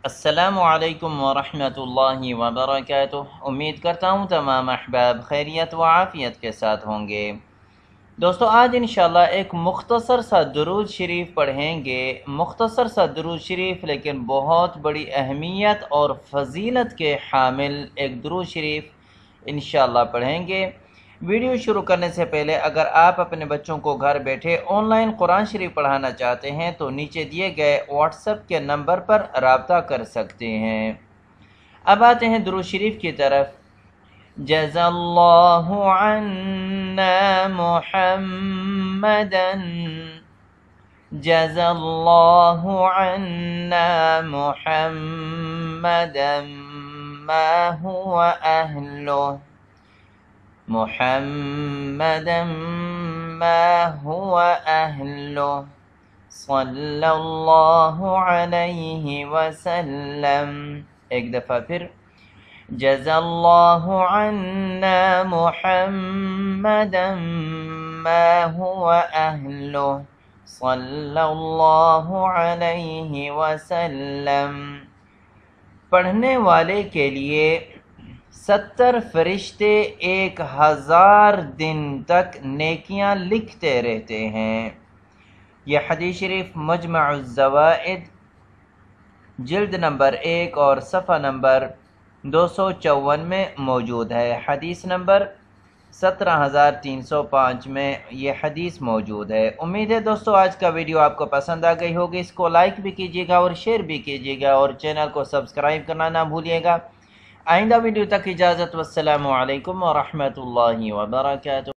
السلام علیکم ورحمۃ اللہ وبرکاتہ۔ امید کرتا ہوں تمام احباب خیریت و عافیت کے ساتھ ہوں گے۔ دوستو، آج انشاءاللہ ایک مختصر سا درود شریف پڑھیں گے۔ مختصر سا درود شریف لیکن بہت بڑی اہمیت اور فضیلت کے حامل ایک درود شریف انشاءاللہ پڑھیں گے۔ ویڈیو شروع کرنے سے پہلے اگر آپ اپنے بچوں کو گھر بیٹھے آن لائن قرآن شریف پڑھانا چاہتے ہیں تو نیچے دیے گئے واٹس ایپ کے نمبر پر رابطہ کر سکتے ہیں۔ اب آتے ہیں درود شریف کی طرف۔ جزا اللہ عنا محمدا، جزا اللہ عنا محمدا ما هو اہلہ، محمدا ما هو اہلہ صلی اللہ علیہ وسلم۔ ایک دفعہ پھر، جزا اللہ عنا محمدا ما هو اہلہ صلی اللہ علیہ وسلم۔ پڑھنے والے کے لیے 70 فرشتے 1000 دن تک نیکیاں لکھتے رہتے ہیں۔ یہ حدیث شریف مجمع الزوائد جلد نمبر 1 اور صفحہ نمبر 254 میں موجود ہے۔ حدیث نمبر 17305 میں یہ حدیث موجود ہے۔ امید ہے دوستو آج کا ویڈیو آپ کو پسند آ گئی ہوگی۔ اس کو لائک بھی کیجیے گا اور شیئر بھی کیجیے گا اور چینل کو سبسکرائب کرنا نہ بھولیے گا۔ آئندہ ویڈیو تک اجازت، والسلام علیکم ورحمۃ اللہ وبرکاتہ۔